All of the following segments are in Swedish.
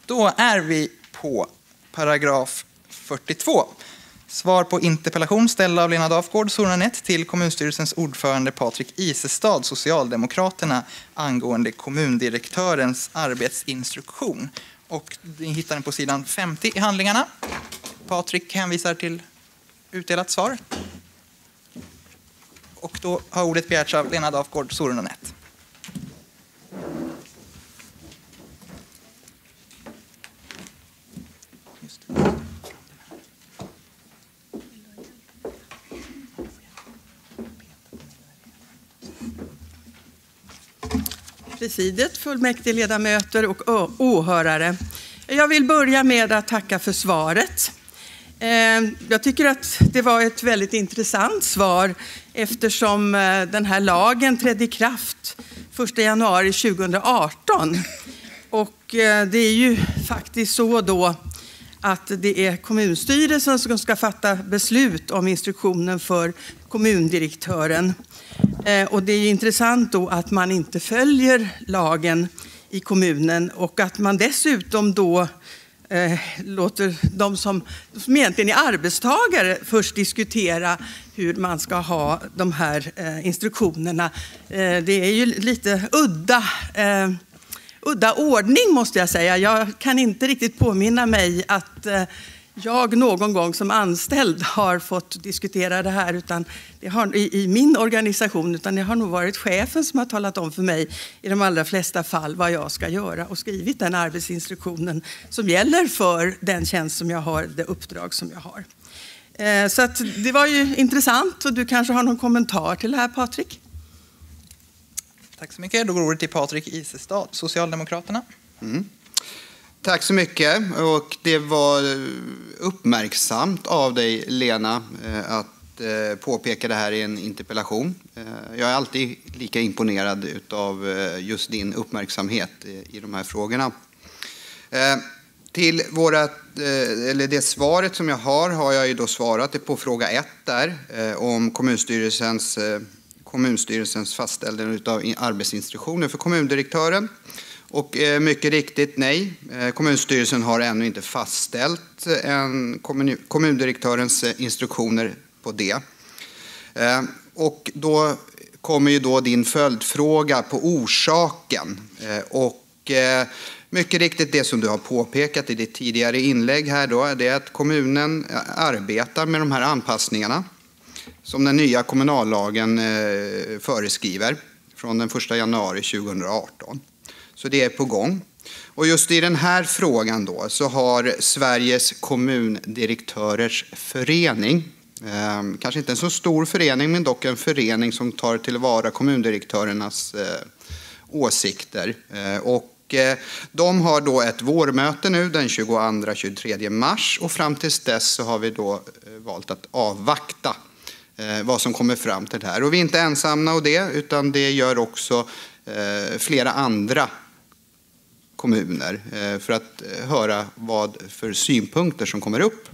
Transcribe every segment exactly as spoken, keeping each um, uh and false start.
Då är vi på paragraf fyrtiotvå. Svar på interpellation ställd av Lena Dafgård, Sornanet, till kommunstyrelsens ordförande Patrik Isestad, Socialdemokraterna, angående kommundirektörens arbetsinstruktion. Och ni hittar den på sidan femtio i handlingarna. Patrik hänvisar till utdelat svar. Och då har ordet begärts av Lena Dafgård, Sornanet. Presidiet, fullmäktigeledamöter och åhörare. Jag vill börja med att tacka för svaret. Jag tycker att det var ett väldigt intressant svar eftersom den här lagen trädde i kraft första januari tjugohundraarton. Och det är ju faktiskt så då att det är kommunstyrelsen som ska fatta beslut om instruktionen för kommundirektören. Och det är intressant då att man inte följer lagen i kommunen och att man dessutom då eh, låter de som, som egentligen är arbetstagare först diskutera hur man ska ha de här eh, instruktionerna. Eh, det är ju lite udda, eh, udda ordning måste jag säga. Jag kan inte riktigt påminna mig att eh, jag någon gång som anställd har fått diskutera det här utan det har, i, i min organisation, utan det har nog varit chefen som har talat om för mig i de allra flesta fall vad jag ska göra och skrivit den arbetsinstruktionen som gäller för den tjänst som jag har, det uppdrag som jag har. Eh, så att det var ju intressant och du kanske har någon kommentar till det här, Patrik? Tack så mycket. Då går ordet till Patrik Isestad, Socialdemokraterna. Mm. Tack så mycket, och det var uppmärksamt av dig, Lena, att påpeka det här i en interpellation. Jag är alltid lika imponerad av just din uppmärksamhet i de här frågorna. Till våra, eller det svaret som jag har har jag ju då svarat på fråga ett där om kommunstyrelsens, kommunstyrelsens fastställande av arbetsinstruktioner för kommundirektören. Och mycket riktigt nej, kommunstyrelsen har ännu inte fastställt en kommundirektörens instruktioner på det. Och då kommer ju då din följdfråga på orsaken. Och mycket riktigt det som du har påpekat i ditt tidigare inlägg här då, det är att kommunen arbetar med de här anpassningarna som den nya kommunallagen föreskriver från den första januari tjugohundraarton. Så det är på gång. Och just i den här frågan då så har Sveriges kommundirektörers förening, eh, kanske inte en så stor förening men dock en förening som tar tillvara kommundirektörernas eh, åsikter. Eh, och eh, de har då ett vårmöte nu den tjugoandra till tjugotredje mars och fram tills dess så har vi då eh, valt att avvakta eh, vad som kommer fram till det här. Och vi är inte ensamma om det utan det gör också eh, flera andra kommuner för att höra vad för synpunkter som kommer upp.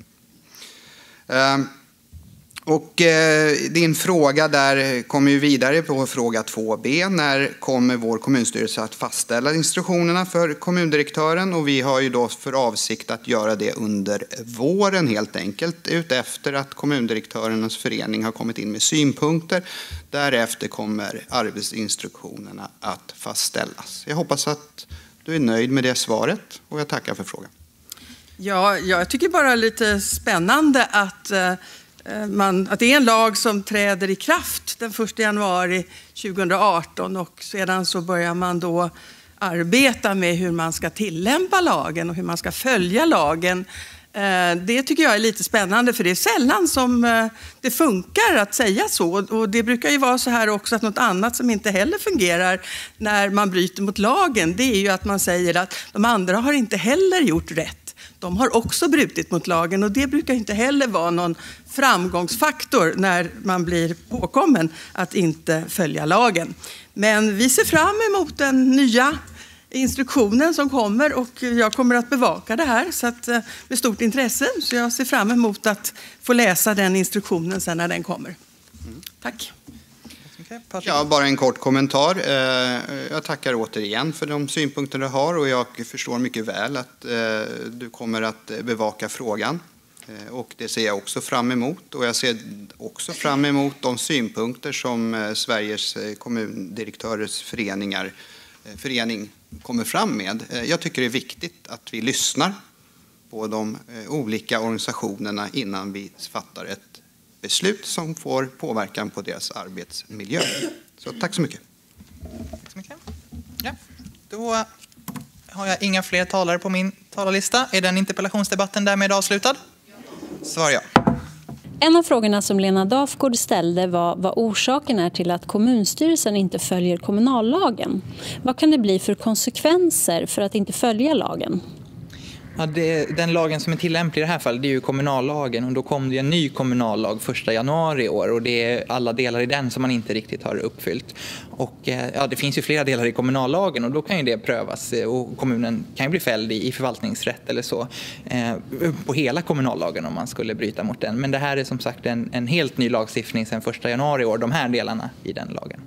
Och din fråga där kommer ju vidare på fråga två b. När kommer vår kommunstyrelse att fastställa instruktionerna för kommundirektören? Och vi har ju då för avsikt att göra det under våren helt enkelt, utefter att kommundirektörernas förening har kommit in med synpunkter. Därefter kommer arbetsinstruktionerna att fastställas. Jag hoppas att du är nöjd med det svaret och jag tackar för frågan. Ja, jag tycker bara lite spännande att, eh, man, att det är en lag som träder i kraft den första januari tjugohundraarton och sedan så börjar man då arbeta med hur man ska tillämpa lagen och hur man ska följa lagen. Det tycker jag är lite spännande för det är sällan som det funkar att säga så. Och det brukar ju vara så här också att något annat som inte heller fungerar när man bryter mot lagen, det är ju att man säger att de andra har inte heller gjort rätt. De har också brutit mot lagen och det brukar inte heller vara någon framgångsfaktor när man blir påkommen att inte följa lagen. Men vi ser fram emot den nya instruktionen som kommer och jag kommer att bevaka det här så att, med stort intresse. Så jag ser fram emot att få läsa den instruktionen sen när den kommer. Mm. Tack. Patrik? Ja, bara en kort kommentar. Jag tackar återigen för de synpunkter du har och jag förstår mycket väl att du kommer att bevaka frågan. Och det ser jag också fram emot. Och jag ser också fram emot de synpunkter som Sveriges kommundirektörers föreningar, förening kommer fram med. Jag tycker det är viktigt att vi lyssnar på de olika organisationerna innan vi fattar ett beslut som får påverkan på deras arbetsmiljö. Så tack så mycket. Tack så mycket. Ja, då har jag inga fler talare på min talarlista. Är den interpellationsdebatten därmed avslutad? Svar ja. En av frågorna som Lena Dafgård ställde var vad orsaken är till att kommunstyrelsen inte följer kommunallagen. Vad kan det bli för konsekvenser för att inte följa lagen? Ja, det, den lagen som är tillämplig i det här fallet det är ju kommunallagen och då kom det en ny kommunallag första januari i år och det är alla delar i den som man inte riktigt har uppfyllt. Och ja, det finns ju flera delar i kommunallagen och då kan ju det prövas och kommunen kan ju bli fälld i, i förvaltningsrätt eller så eh, på hela kommunallagen om man skulle bryta mot den. Men det här är som sagt en, en helt ny lagstiftning sedan första januari i år, de här delarna i den lagen.